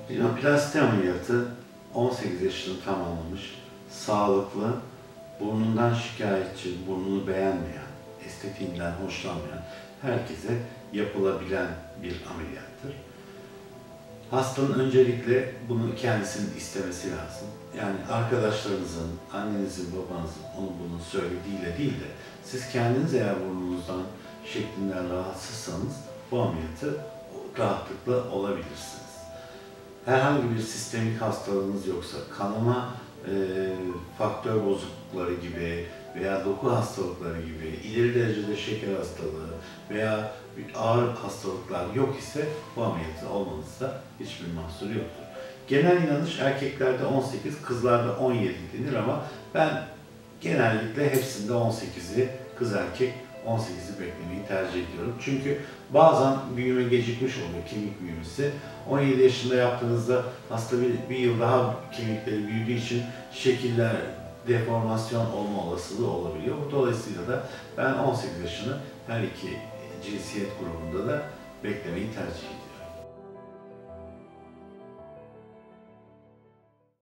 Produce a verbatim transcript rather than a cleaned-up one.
Rinoplasti ameliyatı on sekiz yaşını tamamlamış, sağlıklı, burnundan şikayetçi, burnunu beğenmeyen, estetiğinden hoşlanmayan herkese yapılabilen bir ameliyattır. Hastanın öncelikle bunu kendisinin istemesi lazım. Yani arkadaşlarınızın, annenizin, babanızın onu bunu söylediğiyle değil de siz kendiniz eğer burnunuzdan şeklinden rahatsızsanız bu ameliyatı rahatlıkla olabilirsiniz. Herhangi bir sistemik hastalığınız yoksa, kanama e, faktör bozuklukları gibi veya doku hastalıkları gibi, ileri derecede şeker hastalığı veya ağır hastalıklar yok ise bu ameliyatı olmanızda hiçbir mahsuru yoktur. Genel inanış erkeklerde on sekiz, kızlarda on yedi denir ama ben genellikle hepsinde on sekizi, kız erkek on sekizi beklemeyi tercih ediyorum. Çünkü bazen büyüme gecikmiş oluyor, kemik büyümesi. on yedi yaşında yaptığınızda hasta bir, bir yıl daha kemikleri büyüdüğü için şekiller, deformasyon olma olasılığı olabiliyor. Dolayısıyla da ben on sekiz yaşını her iki cinsiyet grubunda da beklemeyi tercih ediyorum.